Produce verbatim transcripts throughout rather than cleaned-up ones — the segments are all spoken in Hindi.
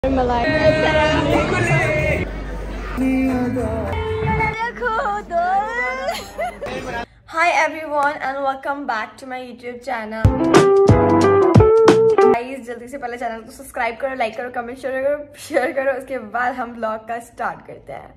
मलाई Hi everyone and welcome back to my YouTube channel. Guys, जल्दी से पहले चैनल को सब्सक्राइब करो, लाइक करो, कमेंट शेयर करो, शेयर करो। उसके बाद हम ब्लॉग का स्टार्ट करते हैं।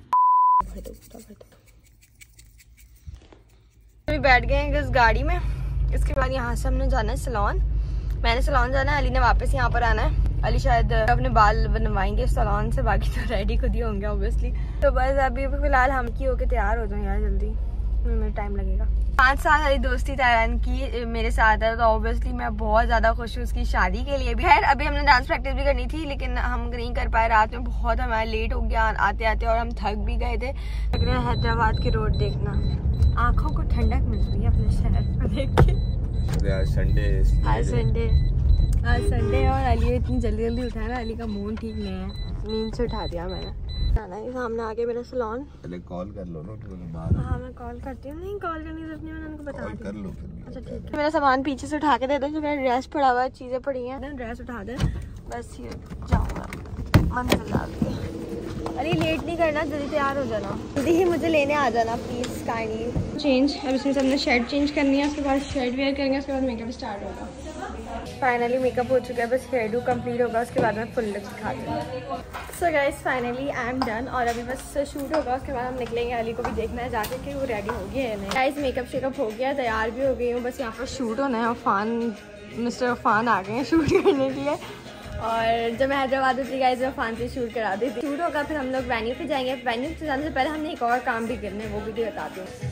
अभी बैठ गए हैं इस गाड़ी में। इसके बाद यहाँ से हमने जाना है सैलून। मैंने सैलून जाना है, अली ने वापस यहाँ पर आना है। अली शायद अपने बाल बनवाएंगे सैलून से, बाकी तो रेडी खुद ही होंगे ऑब्वियसली। तो बस अभी फिलहाल हम की होके तैयार हो जाओ यार जल्दी, मेरा टाइम लगेगा। पाँच साल वाली दोस्ती तैयार की मेरे साथ है, तो ऑब्वियसली मैं बहुत ज्यादा खुश हूँ उसकी शादी के लिए भी। खैर अभी हमने डांस प्रैक्टिस भी करनी थी लेकिन हम नहीं कर पाए, रात में बहुत हमारा लेट हो गया आते आते और हम थक भी गए थे। लग रहा है हैदराबाद की रोड देखना, आंखों को ठंडक मिल रही है अपने शहर को देख के। आज संडे आज संडे आज संडे और अली इतनी जल्दी जल्दी उठा ना, अली का मूड ठीक नहीं है, नींद से उठा दिया मैंने। सामने आके मेरा सैलून। पहले कॉल कर लो ना बाहर। हाँ मैं कॉल करती हूँ। नहीं कॉल करनी जरूरत नहीं, मैंने उनको बता दिया। कर लो फिर। अच्छा ठीक है। मेरा सामान पीछे से उठा के दे दो, जो मेरा ड्रेस पड़ा हुआ है, चीजें पड़ी हैं, ड्रेस उठा दे बस। ये जाऊँगा मंजिल आ गई। अरे लेट नहीं करना, जल्दी तैयार हो जाना, जल्दी ही मुझे लेने आ जाना प्लीज काइंडली। चेंज अब इसमें सबने शर्ट चेंज करनी है, उसके बाद शर्ट वेयर करेंगे, उसके बाद मेकअप स्टार्ट होगा। फाइनली मेकअप हो चुका है, बस हेयर डू कंप्लीट होगा, उसके बाद मैं फुल लुक दिखाती हूँ। So guys finally I am done और अभी बस शूट होगा, उसके बाद हम निकलेंगे। अली को भी देखना है जाके कि वो रेडी हो गया है नहीं। गाइस मेकअप शेकअप हो गया, तैयार भी हो गई हूँ, बस यहाँ पर शूट होना है। अफान मिस्टर अफान आ गए हैं शूट करने के लिए, और जब मैं हैदराबाद उतरी गाइस मैं अफान से शूट करा दी थी। शूट होगा फिर हम लोग वेन्यू पे जाएंगे। वेन्यू पे जाने से पहले हमने एक और काम भी करना है, वो भी बताती हूँ।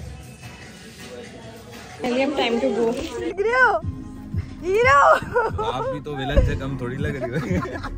Time to go. हीरो आप भी तो विलन से कम थोड़ी लग रही हो।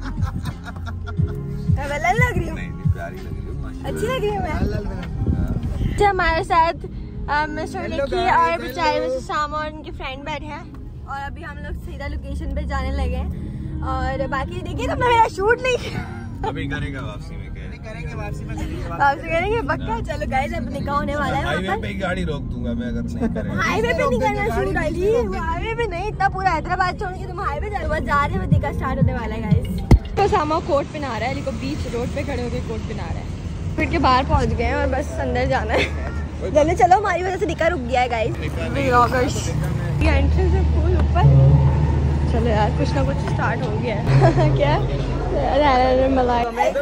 मैं विलन लग रही हूँ? नहीं नहीं, प्यारी लग रही हो, अच्छी लग रही हूँ मैं। अच्छा हमारे साथ मिस्टर निकी और बेचारे मिस्टर सामा और उनके फ्रेंड बैठे हैं, और अभी हम लोग सीधा लोकेशन पे जाने लगे हैं। और बाकी देखिए तुमने मेरा शूट नहीं किया। अभी करेंगे वापसी में, करेंगे वापसी में, वापसी करेंगे पक्का। चलो गाइस अब निकाह होने वाला है। हाईवे पे ही गाड़ी रोक दूंगा मैं अगर नहीं करेंगे। हाईवे पे नहीं करना शूट अली, हाईवे पे नहीं, इतना पूरा हैदराबाद छोड़ के तुम हाईवे जा रहे हो। जा रहे हो, निकाह स्टार्ट होने वाला है गाइस। तो सामा कोट पहना रहा है, अली को बीच रोड पे खड़े होकर कोट पहना रहा है। फिर के बाहर पहुंच गए हैं और बस अंदर जाना है। जल्दी चलो, हमारी वजह से निकाह रुक गया है गाइस। ये एंट्रेंस है फुल ऊपर। चलो यार कुछ ना कुछ स्टार्ट हो गया है। क्या मलाई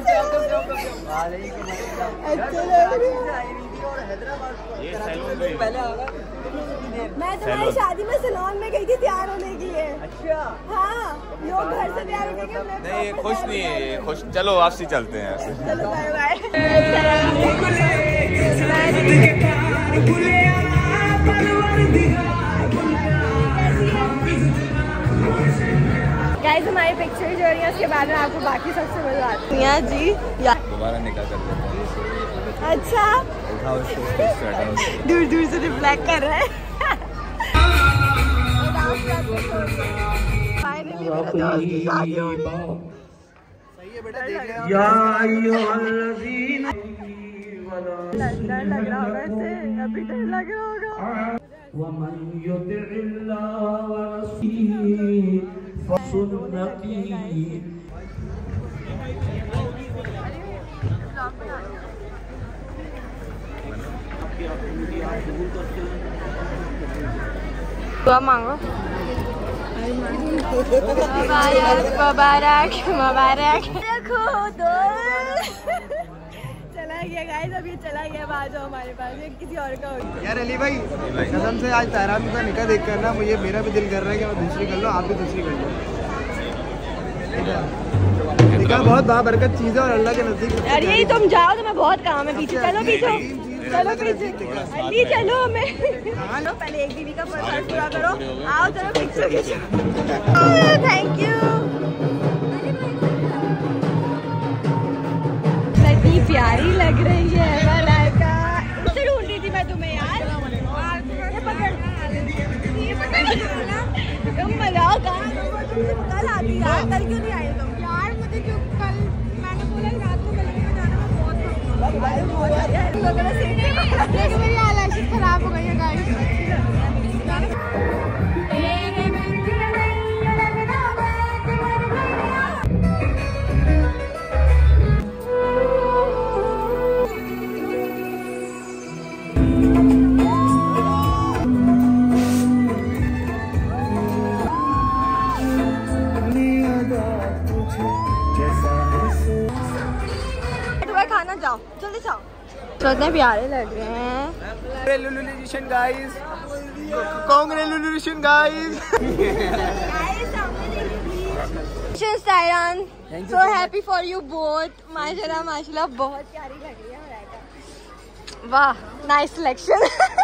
मैं तुम्हारी शादी में सैलून में गई थी तैयार होने के लिए। अच्छा हाँ, लोग घर से तैयार होने के लिए। नहीं खुश नहीं है, खुश। चलो वापसी चलते हैं। चलो बाय बाय। गाइस हमारी पिक्चर जो रही है उसके बाद में आपको बाकी सबसे मजा आती है जी। दोबारा निकाह कर लेते हैं। अच्छा दूर दूर से रिफ्लेक्ट कर रहा है। डर लग रहा होगा इसे, अभी डर लग रहा होगा। दुआ मांगो। मुबारक मुबारक मुबारक। देखो दो चला गया गाइस, अब ये चला गया। बाद जो हमारे पास ये किसी और का हो गया। यार अली भाई कसम से आज तहरान का निकाह देख कर ना मुझे मेरा भी दिल कर रहा है कि मैं दूसरी कर लूँ, आप भी दूसरी कर लो। निकाह बहुत बाबरकत चीज़ है और अल्लाह के नज़दीक। यार यही तुम जाओ, तुम्हें बहुत काम है पीछे। चलो पीछे, चलो पीछे, अली चलो। हमें चलो पहले एक बीवी का फर्ज पूरा करो। आओ चलो पिक्चर खींचो। Thank you. कितनी प्यारी लग रही है मलाइका। इसे ढूंढ रही थी मैं तुम्हें यार। ये पकड़, ये पकड़। तुम मजाओ कहाँ? कल आती यार, कल क्यों नहीं आई तुम? यार मुझे जो कल मैंने बोला रात को गली में जाना, मैं बहुत थक। मेरी आईलैशेस खराब हो गई है गाइस। जाओ जल्दी जाओ। तो इतने प्यारे लग रहे हैं। Congratulations guys. Congratulations guys. Tyran, so happy for you both. माशाल्लाह माशाल्लाह बहुत प्यारी लग रही है। वाह नाइस सिलेक्शन।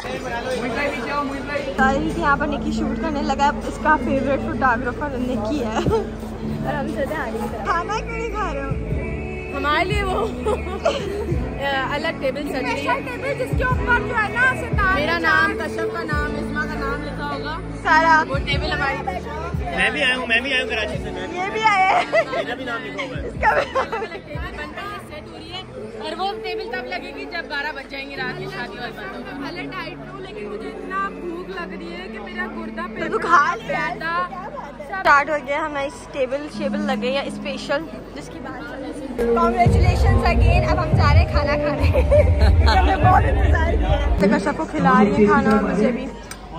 यहाँ पर निकी शूट करने लगा। इसका फेवरेट फोटोग्राफर निकी है। और हम सोचे आगे खाना क्यों नहीं खा रहे हो? हमारे लिए वो अलग टेबल सेट है, टेबल जिसके ऊपर जो है ना मेरा नाम, कश्यप का नाम, इस्मा का नाम लिखा होगा सारा। वो टेबल हमारी। मैं भी आया हूँ, मैं भी आया हूँ कराची से। ये भी आया है, मेरा भी नाम लिखा हुआ है। इसका भी टेबल बनकर ये सेट हो रही है और वो टेबल तब लगेगी जब बारह बज जाएंगे रात की, शादी और बंद होगा। पहले डाइट लो, लेकिन मुझे इतना भूख लग रही है कि मेरा गुर्दा पे तो खा लिया। स्टार्ट हो गया हमारी इस टेबल शेबल लग गई है स्पेशल, जिसकी बात चल रही है। Congratulations again. अब हम जा रहे हैं खाना खाने। हमने बहुत इंतजार किया है। तो कश्यप को खिला रही है खाना और मुझे भी।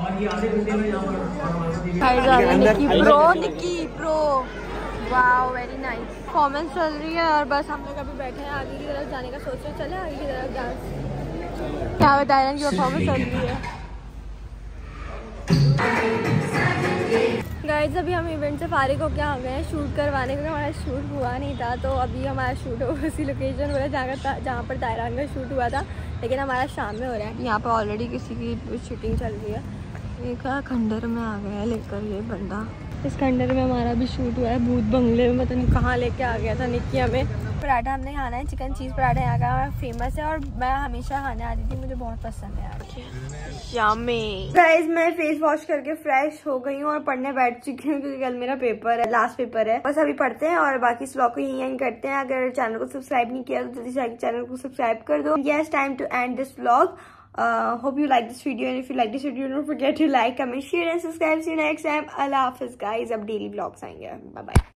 निकी प्रो, निकी प्रो, वाओ वेरी नाइस। परफॉर्मेंस चल रही है और बस हम लोग अभी बैठे हैं। आगे की तरफ जाने का सोच रहे, चले आगे की तरफ डांस। क्या बताया कि परफॉर्मेंस चल रही है। गाइस अभी हम इवेंट से फारिग होकर आ गए हैं शूट करवाने, क्योंकि हमारा शूट हुआ नहीं था। तो अभी हमारा शूट हो उसी लोकेशन पर जहाँ जहाँ पर तायरान का शूट हुआ था, लेकिन हमारा शाम में हो रहा है। यहाँ पर ऑलरेडी किसी की शूटिंग चल रही है। एक खंडर में आ गया लेकर ये बंदा। इस खंडर में हमारा भी शूट हुआ है, भूत बंगले में, पता नहीं कहाँ लेके आ गया था निकी हमें। पराठा हमने खाना है, चिकन चीज़ पराठा यहाँ का फेमस है और मैं हमेशा खाने आती थी, मुझे बहुत पसंद है यार। यम्मी गाइस, मैं फेस वॉश करके फ्रेश हो गई हूँ और पढ़ने बैठ चुकी हूँ, क्योंकि कल मेरा पेपर है, लास्ट पेपर है। बस अभी पढ़ते हैं और बाकी इस व्लॉग को यहीं एंड करते हैं। अगर चैनल को सब्सक्राइब नहीं किया तो जल्दी से चैनल को सब्सक्राइब कर दो। Yes, time to end this vlog. Uh, hope you like this video, and if you like this video, don't forget to like, comment, share and subscribe. See you next time. Allah Hafiz guys. अब daily vlogs आएंगे. Bye bye.